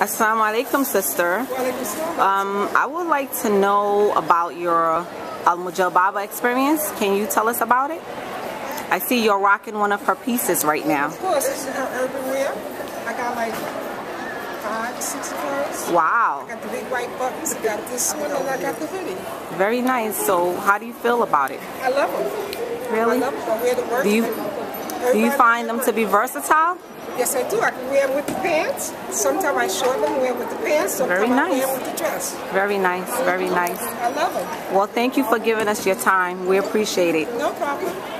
Assalamu alaikum, sister. I would like to know about your Al-Mujalbaba experience. Can you tell us about it? I see you're rocking one of her pieces right now. Of course, it's urban wear. I got like 5, 6 clothes. Wow. I got the big white buttons, I got this one, and I got the hoodie. Very nice. So how do you feel about it? I love them. Really? I love them. I wear the work. Do you find them to be versatile? Yes, I do. I can wear them with the pants. Sometimes I short them, wear them with the pants. Sometimes Very nice. I wear them with the dress. Very nice. Very nice. I love them. Well, thank you for giving us your time. We appreciate it. No problem.